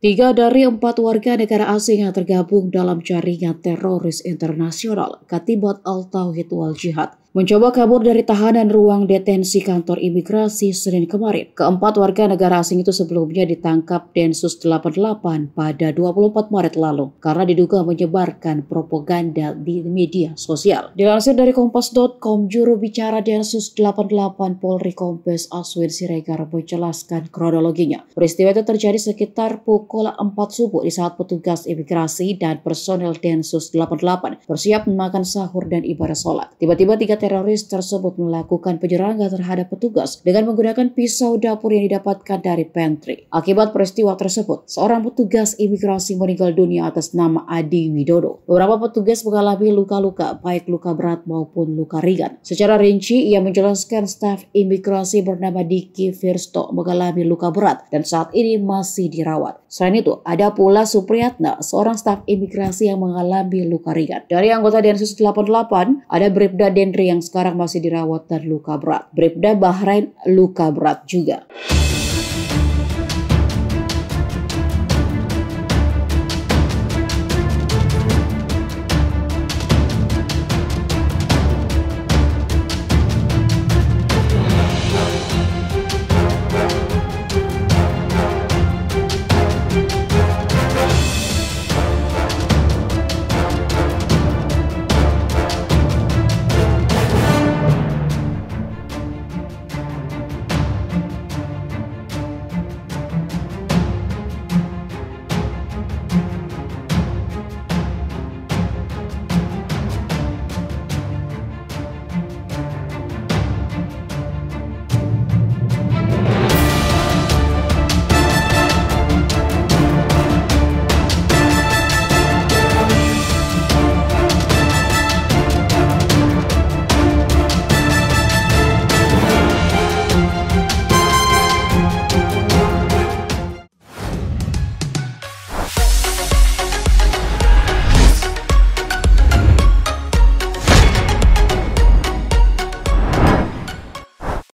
3 dari 4 warga negara asing yang tergabung dalam jaringan teroris internasional Katibat Al-Tauhid wal Jihad mencoba kabur dari tahanan ruang detensi kantor imigrasi Senin kemarin. Keempat warga negara asing itu sebelumnya ditangkap Densus 88 pada 24 Maret lalu karena diduga menyebarkan propaganda di media sosial. Dilansir dari Kompas.com, juru bicara Densus 88 Polri Kombes Aswin Siregar menjelaskan kronologinya. Peristiwa itu terjadi sekitar pukul 4 subuh di saat petugas imigrasi dan personel Densus 88 bersiap memakan sahur dan ibadah sholat. Tiba-tiba 3 teroris tersebut melakukan penyerangan terhadap petugas dengan menggunakan pisau dapur yang didapatkan dari pantry. Akibat peristiwa tersebut, seorang petugas imigrasi meninggal dunia atas nama Adi Widodo. Beberapa petugas mengalami luka-luka, baik luka berat maupun luka ringan. Secara rinci, ia menjelaskan staf imigrasi bernama Diki Firsto mengalami luka berat dan saat ini masih dirawat. Selain itu, ada pula Supriyatna, seorang staf imigrasi yang mengalami luka ringan. Dari anggota Densus 88, ada Bribda Dendri yang sekarang masih dirawat dan luka berat. Bribda Bahrain luka berat juga.